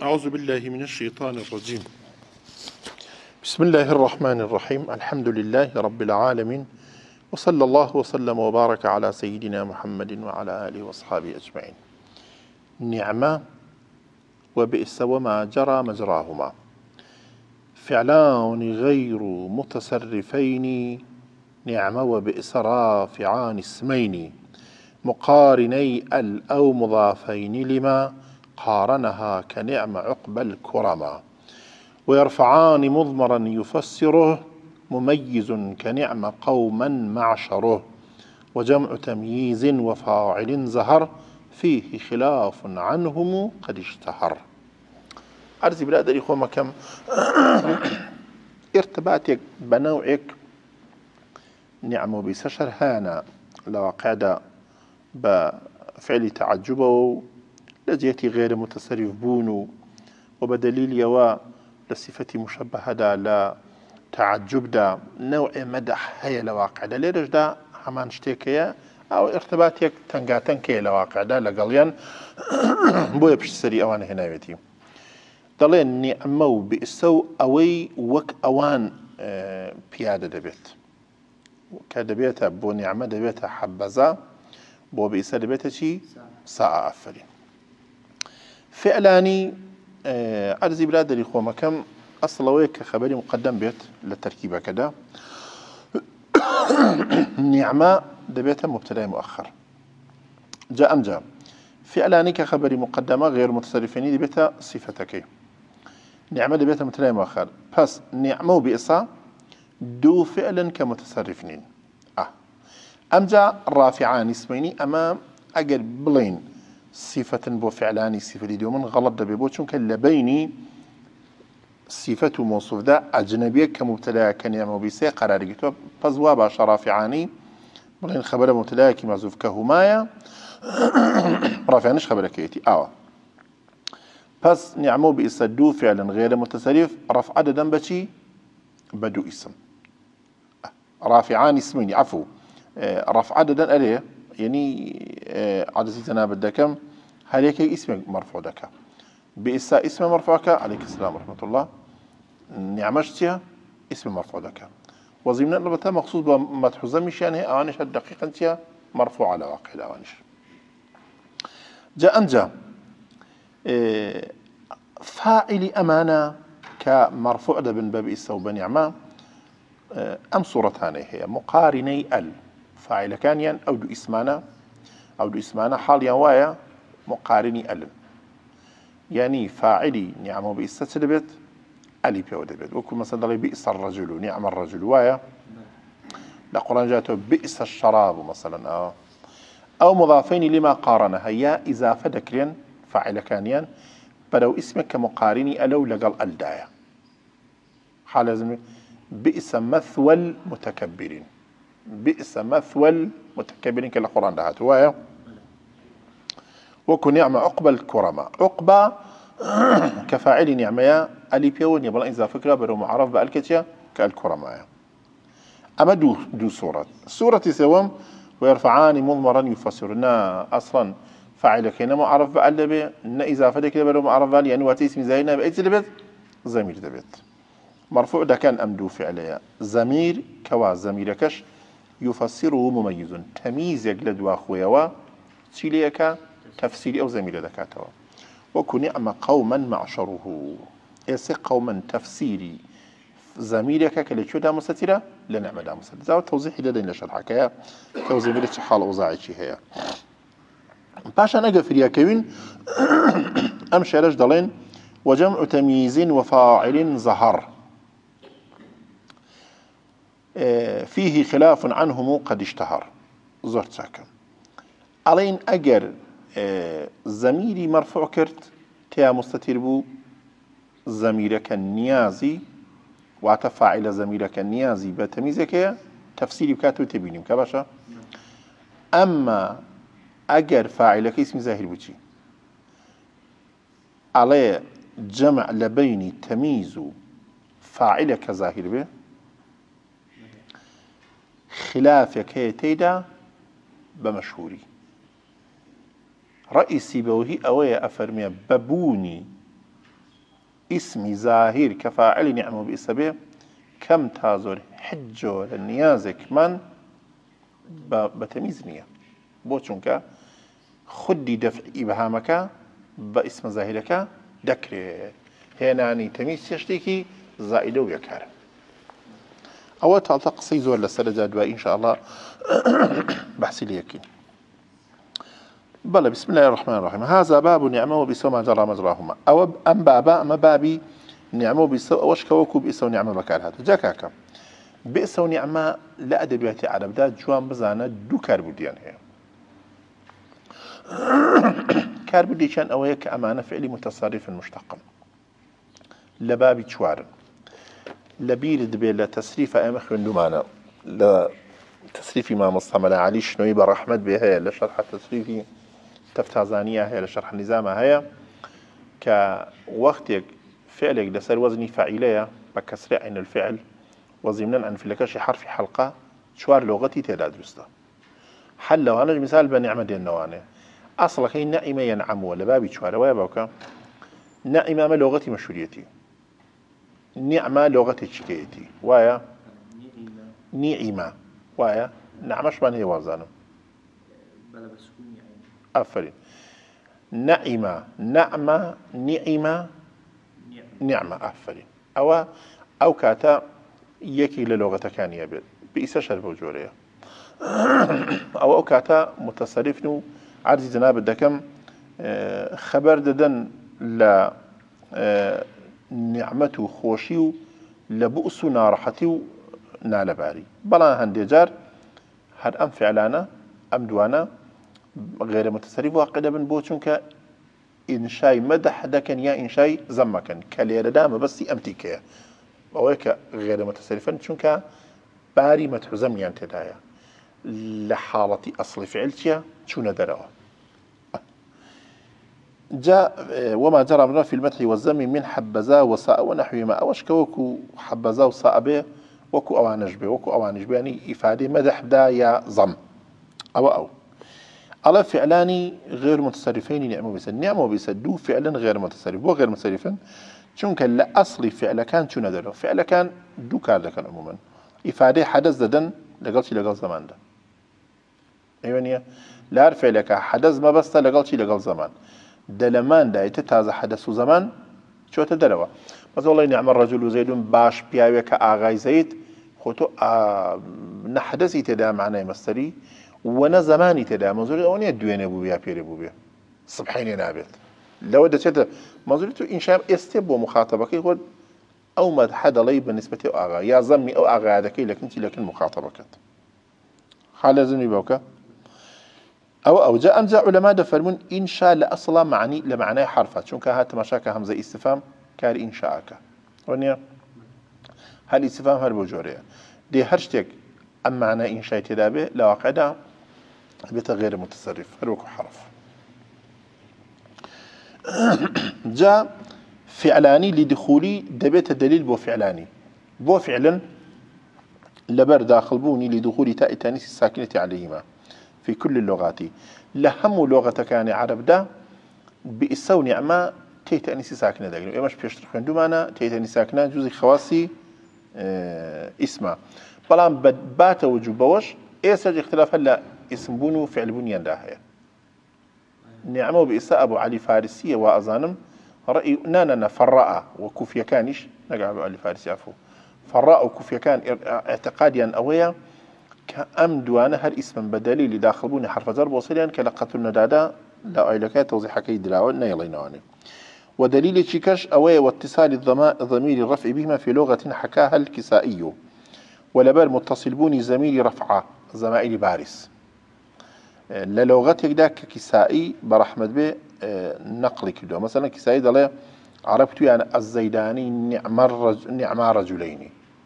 أعوذ بالله من الشيطان الرجيم. بسم الله الرحمن الرحيم. الحمد لله رب العالمين، وصلى الله وسلم وبارك على سيدنا محمد وعلى آله وأصحابه أجمعين. نعمة وبئس وما جرى مجراهما، فعلان غير متصرفين، نعمة وبئس رافعان اسمين، مقارني أو مضافين لما قارنها كنعم عقبى الكرما، ويرفعان مضمرا يفسره مميز كنعم قوما معشره، وجمع تمييز وفاعل زهر فيه خلاف عنهم قد اشتهر. أرزي برادر إخوة كم ارتباطك بنوعك نعم بسشر هانا لو قاعدة بفعل تعجبه لجيتي غير متصرف بونو، وبدليل يوا لصفة مشبهة دا لا تعجب دا نوع مدح هي لواقع دا ليرج دا همان شتيكيا أو ارتباطيك تنقاتن كي لواقع دا لقليان بويا بش سري أوان هنايتي دلين نعمو بإسو أوي وك أوان بيادة دبيت كدبيتها بو نعمة دبيتها حبزا بو بإسا دبيتها شي ساعة أفرين فعلاني أرزي بلاد الإخوة مكم أصلويك خبري مقدم بيت للتركيبة كده نعمة دبيتها مبتدأ مؤخر جاء أم جاء فعلاني كخبري مقدمة غير متصرفين دبيتها صفتك نعمة دبيتها مبتدأ مؤخر بس نعمة وبئسا دو فعلا كمتصرفين أم جاء رافعان اسميني أمام أجر بلين صفة بو فعلاني صفة دومن غلط دبي بو چونك لبيني صفة موصوف ده أجنبية كمبتدا كنعمة بيسي قرار جيتو فزوا باش رافعاني بلين خبر مبتدا كي معزوف كهمايا رافعانيش خبر كيتي بس نعمة بيسا دو فعلا غير متصرف رفع عددا بشي بدو اسم رافعان اسمين عفو رفع عددا أليه يعني عدسي تناب الدكم هليك اسم مرفوع دكا بإسا اسم مرفوعك عليك السلام ورحمة الله نعمشتها اسم مرفوع دكا وظيمنا نبتا مخصوص بمدحوزة مشان هي أوانش الدقيقة انتها مرفوع على واقع الأوانش جاء أنجا فاعل أمانة كمرفوع ده بن باب إسا وبنعمة أم صورتان هي مقارني فاعل كان أو دو اسمانا حال يوايا مقارني يعني فاعلي نعم بئس تدبت ألي بيو دبت وكل مثلا بئس الرجل نعم الرجل وايا القرآن جاءته بئس الشراب مثلا أو مضافين لما قارنها يا إذا فدكرين فاعل كانيان بدو اسمك كمقارني ألو لقل الدايا حال لازم بئس مثوى المتكبرين بئس مثوى المتكبرين كالقرآن دهات وايا وكن نعمة عقبى الكرماء عقبى كفاعل نعمة ألي بيون يبلا إذا فكرة برو معرف بألكتيا كالكرماء أما دو سورة سوام ويرفعان مضمرا يفسرنا أصلا فاعل كينا معرف بألبي إن إذا فدك برو معرف بألي يعني واتي اسم زينا بأيت دبت زمير دبت مرفوع ده كان أمدو فعليا زمير كوا زميركش يفسره مميز تمييز يجلد واخويا تشيليكا تفسيري أو زميل دكاتوا وكن نعم قوما معشره يسي قوما تفسيري زميلك كالي شو دا مستترة لنعم دا مستترة زاو توضيحي لدين لشرحك يا توزيميلة حال أوزاعي هي باشا نقفر يا كوين أمشي رج دلين وجمع تمييز وفاعل زهر فيه خلاف عنهم قد اشتهر زرت ساكن علين أجر زميري مرفوع كرت تيا مستتر بو زميرك النيازي وتفاعل زميرك النيازي بتمييزك تفسيري بكاتو تبيني كباشا أما أجر فاعلك اسم زاهر بوشي عليه جمع لبيني تمييز فاعلك زاهر به خلافك هي تيدا بمشهوري رئيسي بوهي أوي أفرمي ببوني اسمي ظاهر كفاعل نعمه بإسبه كم تازور حجو للنيازك من بتميز نية بوچونك خدي دفع إبهامك باسم ظاهرك دكري هناني تميز يشتكي زائده ويكار أو تلتقصي زور للسرجة دواء إن شاء الله بحثي ليكين بلى بسم الله الرحمن الرحيم هذا باب نعمه بسوء ما جرى مجراهما أو أم بابا أما بابي نعمه بسوء وشكوكو بسوء نعمه بكار هذا جاكاكا بسوء نعمه لا أدبياتي عرب دا جوان بزانا دو كاربوديان هي كاربودي كان أويك أمانة فعلي متصرف مشتق لبابي شوارن لبير دبي لتسريف أمخ دومانا لتسريف ما مصطمل علي شنوي برحمة بها لشرح تسريفي تفتازانية هي لشرح النظام هي كوقتك فعلك لسر وزني فاعلية بكسر عين الفعل وضمنا عن فلكش حرف حلقة شوار لغتي تداد رسته حل لو أنا مثال بنعمة النوانه أصلا هي نعمة ينعم ولا بابي شوار ويا باوكا نعمة ما لغتي مشهوريتي نعمة لغتي شكيتي ويا نعمة ويا نعمش من هي وزانه بلا بسكون يعني أفرين نعمة نعمة أفرين أو كاتا يكي للغة كان يبيت بإساش البوجورية أو كاتا متصرفنو عرض جناب الدكم خبر ددن ل نعمته خوشيو لبؤس نارحتي نال باري بلا هندي جار هاد أم فعلانا أم دوانا غير متصرف واقدا بن بوچونك إنشاء مدح دكن يا إنشاء زمكن كالير دام بس أمتيكيا وهيك غير متصرفا چونك باري مدح زمني أنت دايا لحالة أصل فعلتيا شون دروا جاء وما جرى من في المدح والذم من حبذا وساء ونحوهما أوش كوكو حبذا وساء به وكو أوانج به يعني إفادة مدح دا يا ضم أو على فعلان غير متصرفين نعمه بيسدو فعلا غير متصرف وغير متصرفا چونك الأصل فعل كان شو ندره فعل كان دو كار كان عموما إفادة حدث ددن لقل زمان ده أيوانيا لا فعلك حدث ما بس لقل زمان دلمان ده يتتازى حدث زمان شو تدروا بس والله نعم الرجل زيد باش بياوك آغاي زيد خطو نحدثي تدا معنا مستري وانا زماني تدا منظوري اوني الدوين ابو بيا بيري ابو بيا صبحين نابت لو دشت منظوري تو انشاء استب ومخاطبك يقول او ما حد لي بالنسبه اغا يا زمي او اغا هذاك لكن مخاطبك حال لازم يبوك او جاء علماء دفرمون انشاء لاصلا معني لمعنى حرفات شو كانت مشاكل همزه استفهام كار انشاءك ونيا هل استفهام هل بوجوريا دي هرشتك ام معنى انشاء تدابه لو قدا بتغير متصرف هلوك حرف جاء فعلاني لدخولي دبيت الدليل بو فعلاني بو فعلا لبر داخل بوني لدخول تاء التانيث الساكنة عليهما في كل اللغات لهم لغة كان عرب دا بإسو نعمة تاء التانيث ساكنة دا إماش بيشترك عندو معنا تاء التانيث ساكنة جزء خواسي اسمه بلان بات وجوب بوش إيساج اختلاف هلا اسم بونو فعل بنيان داهية نعمه بإساء أبو علي فارسية وأظانم رأي نانا فرأة وكوفيا كانش نقع أبو علي فارسي عفو فرأة وكوفيا كان اعتقاديا أويا كأم دوانا هل اسم بدلي اللي داخل بوني حرف جرب وصليا كلقة الندادة لا أيلكا توضيح كي دلاوة نيلينواني ودليل تشيكاش أويا واتصال الضمير الرفع بهما في لغة حكاها الكسائي ولبال متصل بوني زميل رفعة زمائل بارس للغتك داك كسائي برحمة به نقل كده مثلا كسائي دلي عرفت يعني الزيداني نعم رجلين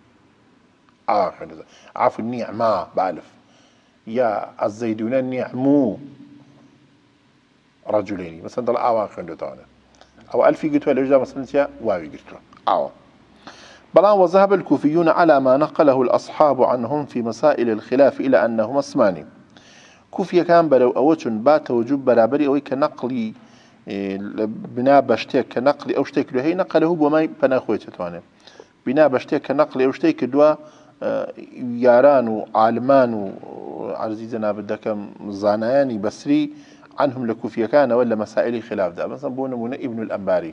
عفوا النعمة بألف يا الزيدون نعمو رجلين مثلا دل آوان خندو تانا أو ألفي قلتوا الإجابة مثلا يا واوي قلتوا أو بلان وذهب الكوفيون على ما نقله الأصحاب عنهم في مسائل الخلاف إلى أنهما اسمان كوفيا كان بلو أوتن بات وجوب برابري أو كنقلي بنا بشتێک کە نەقلی ئەو شتێک لە هەیە نەقەلەهو بۆ مای پەناخۆی دەتوانێت بنا بشتێک کە نەقلی ئەو شتێک کردووە یاران و عالمان و عرضی جەنابەت دەکەم زانایانی بەسری عنهم لە کوفیەکانەوە لە مەسائلی خلافدا مثلا بۆ نمونە ابن الأنباري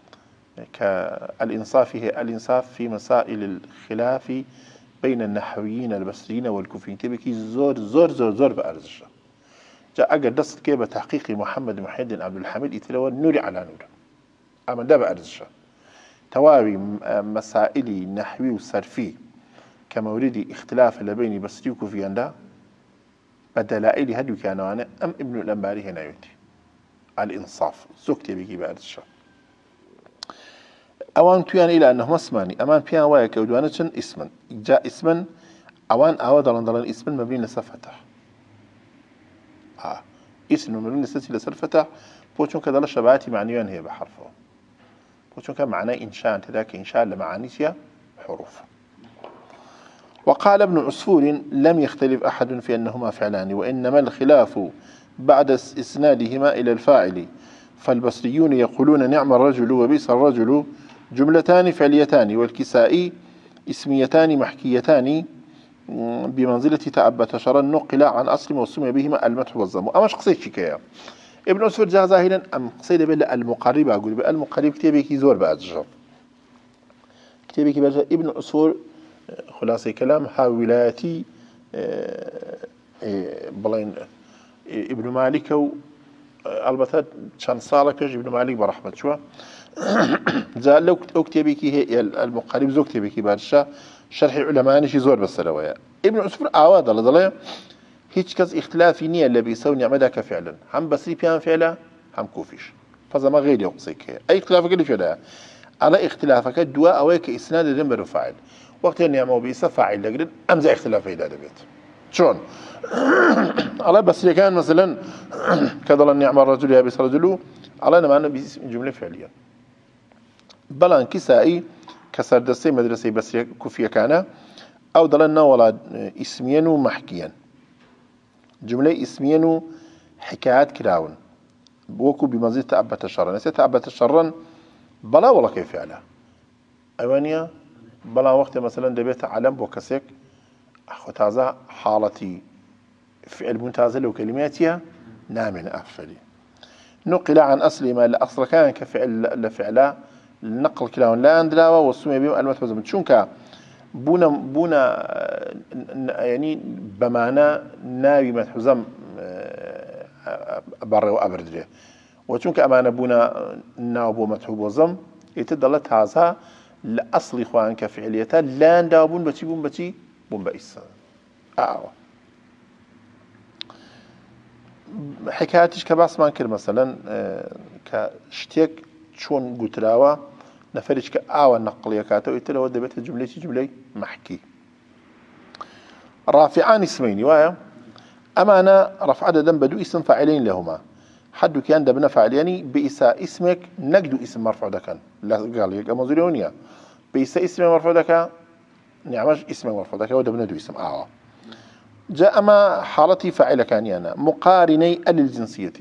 الإنصاف في مسائل الخلاف بين النحويين البصريين والكوفيين تبكي زور زور زور زور بأرزشة جاء أجر دست كي بتحقيق محمد محمد عبد الحميد يتلوى نوري على نور أما ده بأرزشة تواوي مسائل نحوي وصرفي كمورد اختلاف لبين بصري وكوفيان ده بدلائل هدو كانوا أنا أم ابن الأنباري هنا يوتي الإنصاف زوكتي بكي بأرزشة أوان تويان إلى أنهم اسماني أمان بيان وايا كودوانة اسما جاء اسما أوان دلان اسما مبني لسفتح اسم مبني لسفتح بوشون كذا شبعاتي معنيان هي بحرفه بوشون كان معناه إنشاء تذاك إنشاء لمعانيسيا حروف وقال ابن عصفور لم يختلف أحد في أنهما فعلان وإنما الخلاف بعد إسنادهما إلى الفاعل فالبصريون يقولون نعم الرجل وبئس الرجل جملتان فعليتان والكسائي اسميتان محكيتان بمنزلة تأبت شرا نقل عن أصل وسمي بهما المدح والذم أماش قصيد شكاية ابن عصفور جاء ظاهرا أم قصيد بلا المقرب أقول المقرب كتابك زور بأجر كتابك بأجر ابن عصفور خلاصة كلام ها ولايتي بلين ابن مالك البته چند ساله پیش ابن مالک برحمت شو جاء لو كتابك هي المقارب زو كتابك بارشا شرح علماء نشي زور بالسلوية ابن عصفور عواد الله ضليه هيك كز اختلافي نية اللي بيسوي نعمدك فعلا هم بصري بيان فعلا هم كوفيش فذا ما غير يقصيك اي اختلاف قال فعلا على اختلافك الدواء اويك اسناد الذنب وفاعل وقت النعمه وبيس فاعل لقد امزع اختلاف الى بيت شلون الله بس كان مثلا كذا النعمة الرجل يابس رجله على أنا معنا جملة فعلية بلان كسائي كسر دستي مدرسة بس كوفية كان أو ضلنا ولا اسميا ومحكيا جملة اسميا حكايات كراون بوكو بمزيد تأبت الشرا نسيت تأبت الشرا بلا ولا كيف فعله أيوانيا بلا وقت مثلا دبيت علم بوكسيك أخو تازا حالتي فعل منتازل وكلماتها نامن أفعلي نقل عن أصل ما الأصل كان كفعل لفعلا النقل كلاون لا أندلاوة والسمية بهم المدح والذم شونك بونا يعني بمعنى ناوي مدح وذم بر وأبرد وشونك أمانة بونا ناوب ومدح وذم يتدلت هذا لأصل إخوان كفعليتها لا أنداوبون بتي بون بئيس حكاياتش كباس ما نكر مثلا كشتيك شون قتلاوة نفرش كآوى النقلية كاتو يتلو دبت جملة محكي رافعان اسمين وايا أما أنا رفع عددا بدو اسم فاعلين لهما حد كان دبنا فاعليني بإساء اسمك نقدو اسم مرفوع دكان لا قال يك أمازوليونيا بإساء اسم مرفوع دكان نعمش اسم مرفوع دكان ودبنا دو اسم جاء ما حالتي فاعل كان أنا مقارني الجنسية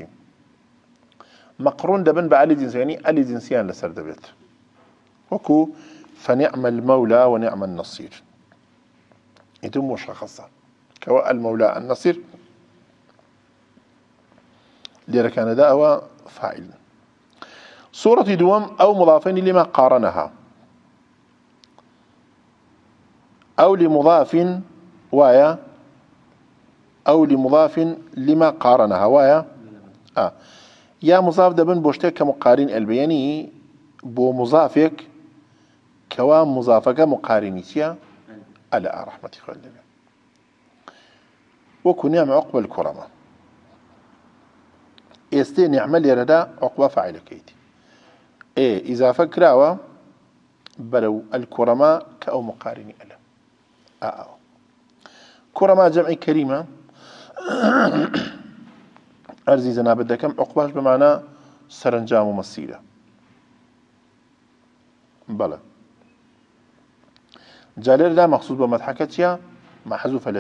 مقرون دبن بأل جنسية يعني الجنسيان لسر دبت وكو فنعم المولى ونعم النصير يتم مشخصة كوا المولى النصير لركان دعوة فاعل صورة دوام أو مضافين لما قارنها أو لمضاف وايا أو لمضاف لما قارنها وايا يا مضاف دبن بوشتك كمقارن البياني بو مضافك كوا مضافك مقارنيتيا على رحمة الله وكن نعم عقب الكرمة استي نعمل يردا عقب فاعل كيتي إذا فكروا بلو الكرماء كأو مقارني ألا كرماء جمع كريمة أرزي زناب الدكم عقباش بمعنى سرنجام ومسيرة بلى جالير دا مقصود بمضحكتها محذوفة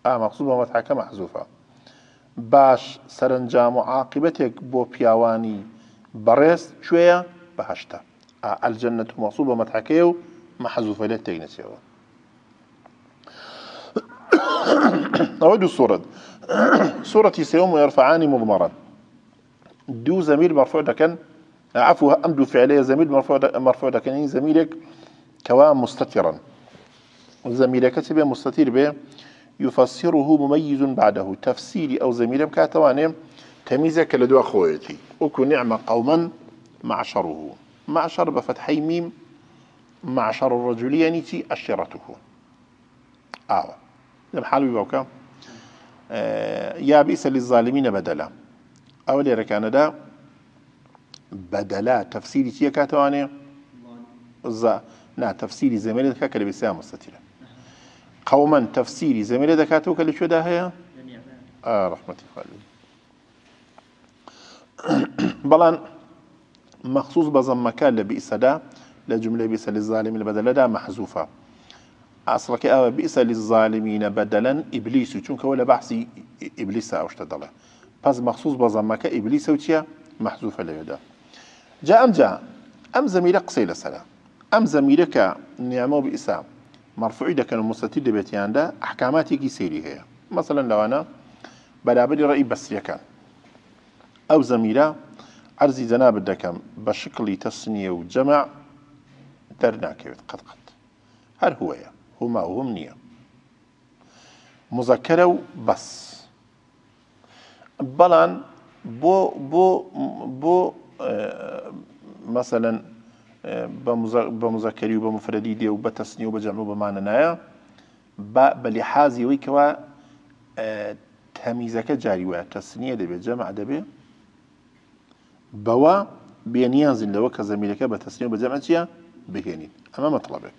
مقصود بمتحكة محذوفة باش سرنجام عاقبتك بو بياواني بريس شوية بهشتا الجنة مقصود بمتحكة محذوفة للتجنسية أود الصورة سورة سيوم يرفعان مضمرا دو زميل مرفوع دكن عفوا أمدو فعلية زميل مرفوع دكن زميلك كوام مستترا زميلك كتب مستتر به يفسره مميز بعده تفسيري أو زميل كاتواني تميزك لدو أخويتي وكن نعم قوما معشره معشر بفتحي ميم معشر الرجل نيتي أشرته لم حالو يبوكا يا بئس للظالمين بدلا أولي ركان دا بدلا تفسيري تيا كاتواني تفسيري زميلة كاكا بسام مستترة قوما تفسيري زميلة دكاتوك اللي شو ده هي رحمتي خالي بلان مخصوص بضم مكان لبئس دا لجملة بئس للظالمين بدلا دا محذوفة أصلك بئس للظالمين بدلا إبليس چونك ولا بحثي إبليس أو اشتدله بس مخصوص بضمك إبليس وتيا محذوفة ليدا جاء أم زميلة قصيلة سلا أم زميلك نعمه بإسام مرفوعي ده كانوا مستتر بيتيان ده أحكاماتي كي سيري هي مثلا لو أنا برابر رأي بس يكان أو زميلة عرزي زناب الدكم بشكل تصنية وجمع درناك قد هل هو هما وهم نية مذكرة بس بلان بو مثلا بمذكري وبمفردي دي وبتسني وبجمع وبمعنى نايا بلحاظي ويكوا تميزك جاري وتسنية دي بجمع دي بوا بينيازن لو كزميلك بتسنية وبجمع تيا بهينين أما مطلبك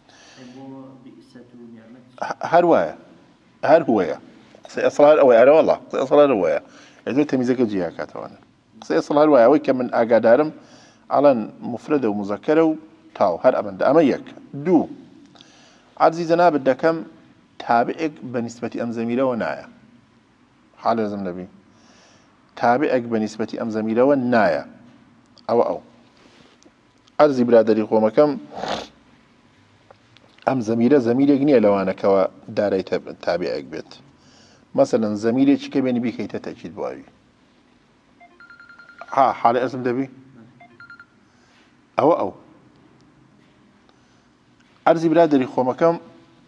هر هواية سيصلها الأوية أنا والله سيصلها الأوية إذا تميزك جيها كاتوانا سيصلها الأوية ويكم من أقادارم على مفردة ومذكرة تاو هر أمن ده أميك دو عرزي زناب الدكم تابعك بنسبة أم زميلة ونايا حال لازم نبي تابعك بنسبة أم زميلة ونايا أو عرزي برادري قومكم أم زميلة جنيه لو أنا كوا داري تابعك بيت مثلا زميلة شكي بيني بيك هي تأكيد بواوي حالة اسم دبي أو أرزي برادري خومكم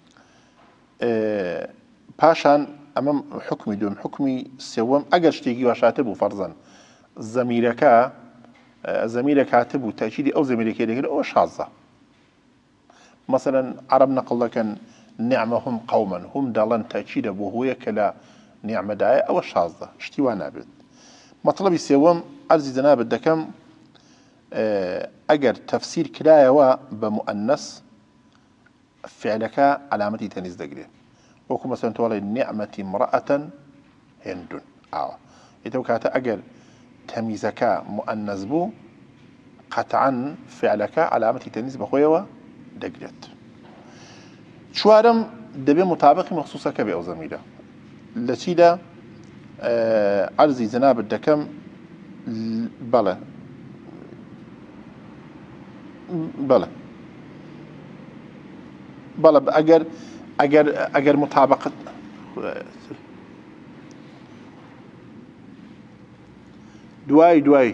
باشان أمام حكمي دوم حكمي سوام أجر شتيجي وشاتبه فرضا زميلك كاتب وتأكيد أو زميلك يدك أو شاذة مثلا عرب نقل لك نعمهم قوما هم دالن تأكيد أبوه كلا نعمة داية أو شاذة اشتوى نابد مطلب السوام عرزي زناب الدكم أجر تفسير كلاية بمؤنث فعلك علامة تنيز دقري وكما مثلا تولي نعمة امرأة هند إذا كانت أجر تميزك مؤنث بو قطعا فعلك علامة تنيز بخويوة دقريت شوارم دبي مطابق مخصوصة كبي أو زميلة لشيدا عرزي زناب الدكم بلا أجر مطابقة دواي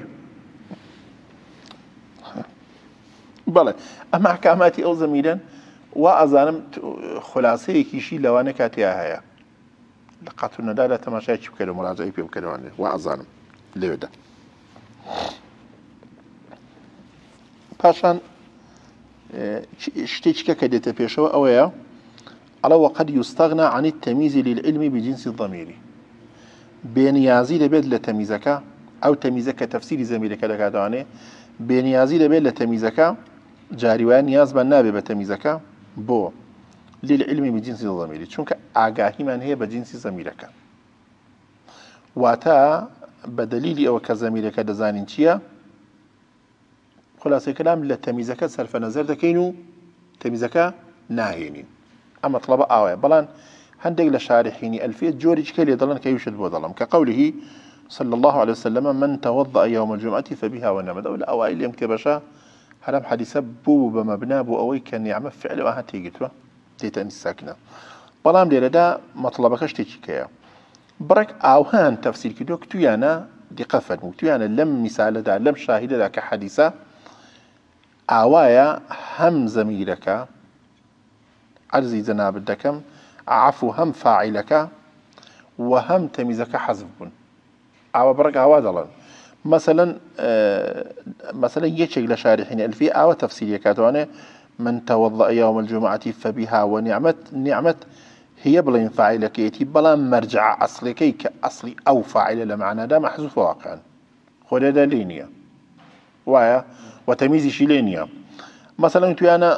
بلى أما أحكاماتي أو زميلا وأظنم خلاصي كيشي لو أنا كاتيها هيا لقات الندالة تماشي بكلو مراجعي بكلو عنه وأظنم ليودا باشان شتيشكا كديت بيشوا أويا على وقد يستغنى عن التمييز للعلم بجنس الضمير بينيازي لبيد لتمييزك أو تمييزك تفسير زميلك لكادواني بينيازي لبيد لتمييزك جاريوان نياز بالنابي بتمييزك بو للعلم بجنس الضمير چونك آگاهي من هي بجنس زميلك واتا بدليل أو كزميلك دزانين چيا خلاصة كلام لتمييزك صرف نظر دكينو تمييزك ناهينين أما طلب آوية بلان هندق لشارحيني ألفية جورج كلي ضلن كيوشد بوضلم كقوله صلى الله عليه وسلم من توضأ يوم الجمعة فبها ونعمت أو الأوائل يوم كبشا هرم حديث بو بمبنى بو أوي كان يعمل فعل وهاتي قلت تيتاني الساكنة بلام ليرة دا مطلبكش تيجي برك أوهان تفسير كدو كتويانا دي قفن وكتويانا لم مثال دا لم شاهد دا كحديثة أوايا هم زميلك عرزي زناب الدكم عفو هم فاعلك وهم تميزك حذف أو برك أوا دلن مثلا يشيك لشارحين الفي أو تفسير كاتوانه من توضأ يوم الجمعة فبها نعمت هي بلا فاعلك يتي بلا مرجع أصلي كأصلي أو فاعل لمعنى ده محذوف واقعا خذ ده لينيا ويا وتمييز شيلينيا مثلا أنا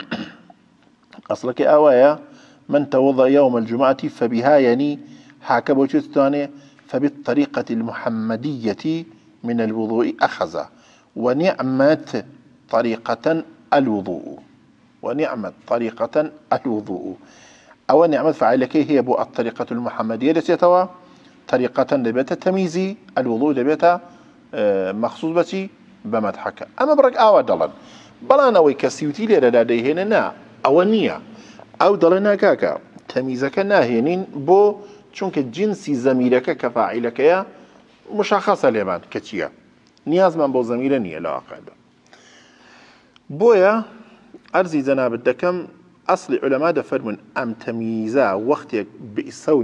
أصلك أوايا من توضأ يوم الجمعة فبها يعني حاكبوا تستاني فبالطريقة المحمدية من الوضوء أخذ ونعمت طريقة الوضوء أو نعمت فعلك هي بو الطريقة المحمدية التي توا طريقة لبيت تمييزي الوضوء لبيت مخصوص بتي بمدحك أما برك أوا دلن بلا نوي كسيوتي لديه هنا أو النية أو دلنا كاكا تمييزك ناهينين بو چونك جنسي زميلك كفاعلك يا مشخصة لمان كتيا نياز من بو زميل نية لا أقعد بويا أرزي زناب الدكم أصل علماء دفر من أم تمييزا وقتك بئسو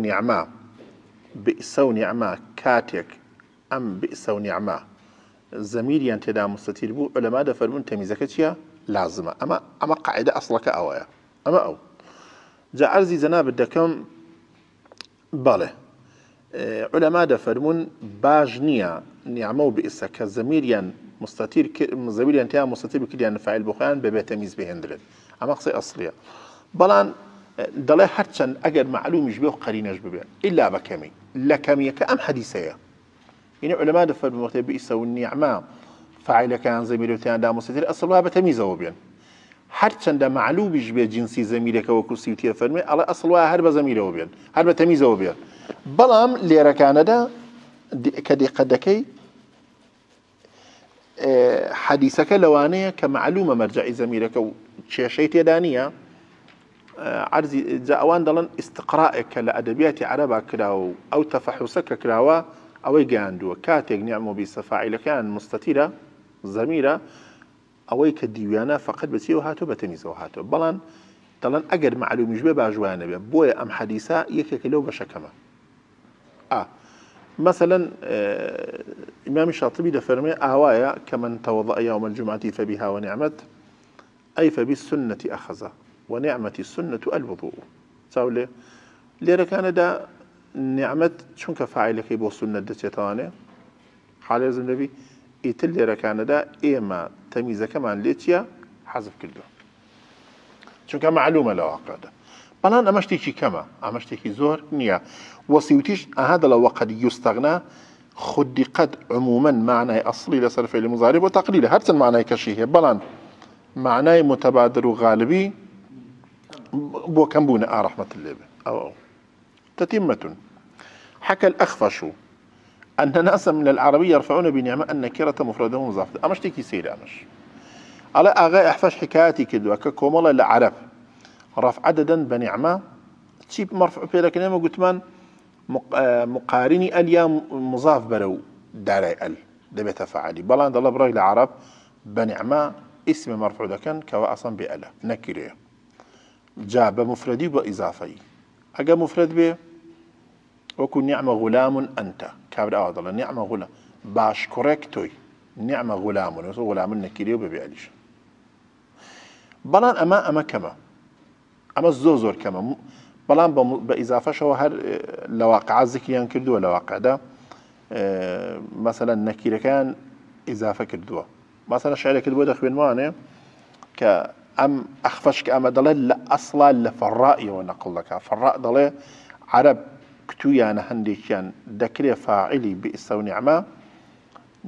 نعمة كاتك أم بئسو نعمة زميل ينتدى مستطيل بو علماء دفر من تمييزا كتيا لازمة أما قاعدة أصلك أويا أما أو جاء أرزي زناب الدكم بله علماء دفرمون باجنيا نعمو بإسا كزميريان مستطير زميريان تيا مستطير بكليان فاعل بخيان ببيتميز بهندرد أما قصي أصلية بلان دلي حرشان أجر معلومش بيه وقرينش بيه إلا بكمي لكمية كأم حديثية يعني علماء دفرمون بإسا والنعمة فاعل كان زميريان دا مستطير أصلها بتميزه وبين هرچند معلومش به جنسی زميلك وكسيوتي فرمي على اصلها هرب زميله وبين هرب تمييزه وبين بلام ليرا كندا كدي قدكي حديثك لوانيه كمعلومه مرجع زميلك وشيشيت دانيه عرزي جاوان دلن استقراءك لادبيات عربا كراو او تفحصك كراوا او يغاندو كاتك نعمو بصفاعل كان مستتيره زميله أوي كديوانا فقط بسيو هاتو بتميزو هاتو بلان دلن أجر معلوم يجبه باجوانا بيه بويا أم حديثة يككلو بشكما مثلا إمام الشاطبي دفرمي أهوايا كمن توضأ يوم الجمعة فبها ونعمت أي فبالسنة أخذ ونعمة السنة الوضوء ساولي ليرا كان دا نعمت شنك فاعلك يبو السنة دتيتاني حالي النبي إتل ركان دا إيما تمييز كمان ليتيا حذف كله شو كان معلومة لو عقادة بلان أمشتكي كما أمشتكي زهر نية وسيوتيش هذا لو قد يستغنى خد قد عموما معنى أصلي لصرف المضارب وتقليله هرتن معنى كشيه بلان معنى متبادر غالبي بو كمبونا رحمة الله أو تتمة حكى الأخفش أن ناسا من العربية يرفعون بنعمة النكرة مفردهم مضافة أمشتكي سيد أمش على أغاء أحفاش حكاياتي كدوا ككومولا لعرب رفع عددا بنعمة تشيب مرفع بيلك نعمة قلت من مقارني اليا مضاف برو داري دبيت فعلي بلان الله براي العرب بنعمة اسم مرفوع دكان كوا أصلا بألا نكرة جاء بمفردي وإضافي أجا مفرد به وكن نعمة غلام أنت كابر أوضل نعمة غلام باش كوريكتوي نعمة غلام غلام نكرة وببيعليش بلان أما كما أما الزوزور كما بلان بإضافة شو هر لواقع ذكريا كردوا لواقع ده مثلا نكير كان إضافة كردوا مثلا شعر كردوا دخوين ماني كأم أخفش كأما ضل لا أصلا لفراء ونقول لك فراء ضل عرب كتويانا هنديكيان دكري فاعلي بإستو نعمة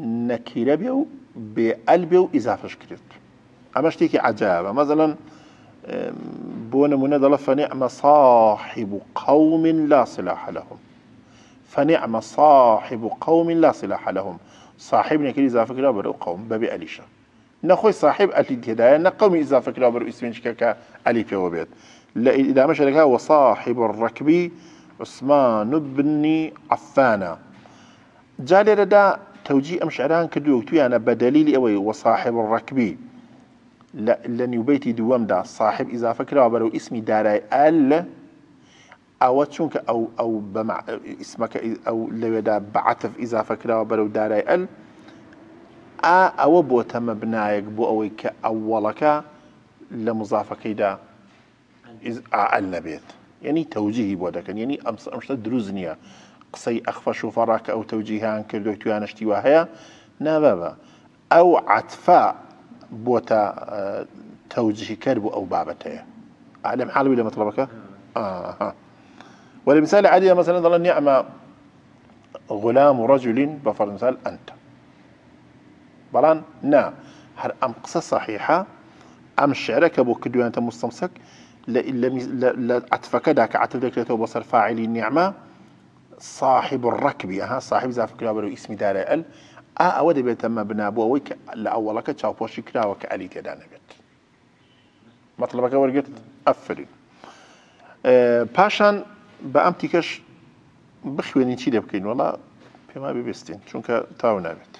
نكير بيو بقلبه إضافة كرد أما اشتيكي عجابة مثلا بون منادلة فنعم صاحب قوم لا صلاح لهم. فنعم صاحب قوم لا صلاح لهم. صاحبنا كل إذا فكر برو قوم بابي أليشا نخوي صاحب الهداية نقوم إذا فكر برو اسمش كألي في وبيت. لا إذا مش لك وصاحب الركب عثمان بن عفان. جالي ردا توجيه أمشعران كدو أنا بدليل أوي وصاحب الركب لا لن يبيتي دوام دا صاحب إذا فكر برو اسمي داري ال أو تشونك أو بمع اسمك أو لودا بعثف إذا فكر برو داري ال أو بوتا مبنايك بو أوي كأولك لمضافة كيدا إذ النبيت يعني توجيهي بودك يعني أمشت دروزنيا قصي أخفش فراك أو توجيهان كردوتو أنا اشتواها نابابا أو عطفاء بوتا توجيه كرب أو بابته أعلم حالي ولا مطلبك ولمثال عادي مثلا ظل النعمة غلام رجل بفرض مثال أنت بلان هل أم قصة صحيحة أم شعرك أبو كدو أنت مستمسك لا عطفك داك عطف ذلك لتوبصر فاعلي النعمة صاحب الركب صاحب إذا فكرة برو اسم دار ال أود بيتم بنابو ويك لأولك تشاوبوشي كرا وكألي تدانا بيت مطلبك ورقت أفرين باشان بأمتكش بخويني تشي لبكين والله فيما بيبستين شونك تاونا بيت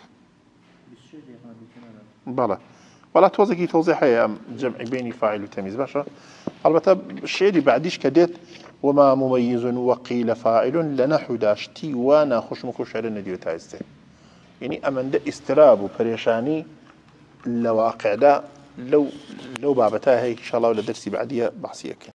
بلا ولا توزكي توضيحية جمع بين فاعل وتمييز باشا البته الشيء اللي بعديش كديت وما مميز وقيل فاعل لنحو داشتي وانا خشمكو شعر النديو تايزتين يعني أمن ده استراب وبريشاني لواقع ده لو بابتها هي إن شاء الله ولا درسي بعديها بحسيك